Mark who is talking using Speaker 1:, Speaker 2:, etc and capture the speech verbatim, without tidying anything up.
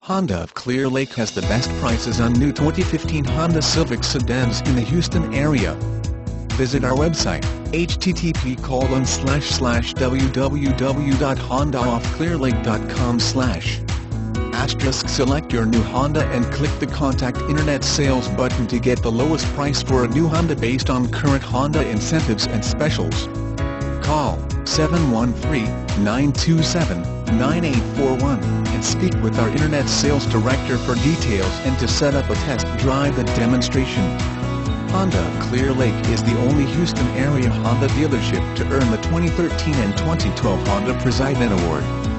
Speaker 1: Honda of Clear Lake has the best prices on new twenty fifteen Honda Civic sedans in the Houston area. Visit our website, h t t p colon slash slash w w w dot honda of clear lake dot com slash. Asterisk select your new Honda and click the Contact Internet Sales button to get the lowest price for a new Honda based on current Honda incentives and specials. Call seven one three, nine two seven, nine eight four one and speak with our Internet Sales Director for details and to set up a test drive and demonstration. Honda of Clear Lake is the only Houston area Honda dealership to earn the twenty thirteen and twenty twelve Honda President Award.